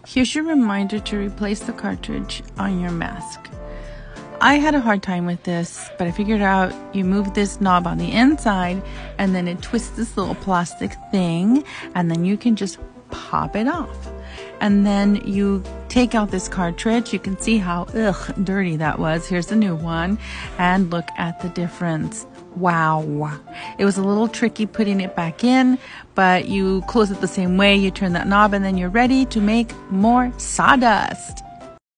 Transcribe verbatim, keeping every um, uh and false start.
Here's your reminder to replace the cartridge on your mask. I had a hard time with this, but I figured out you move this knob on the inside and then it twists this little plastic thing and then you can just pop it off. And then you take out this cartridge. You can see how ugh, dirty that was. Here's the new one. And look at the difference. Wow. It was a little tricky putting it back in, but you close it the same way. You turn that knob and then you're ready to make more sawdust.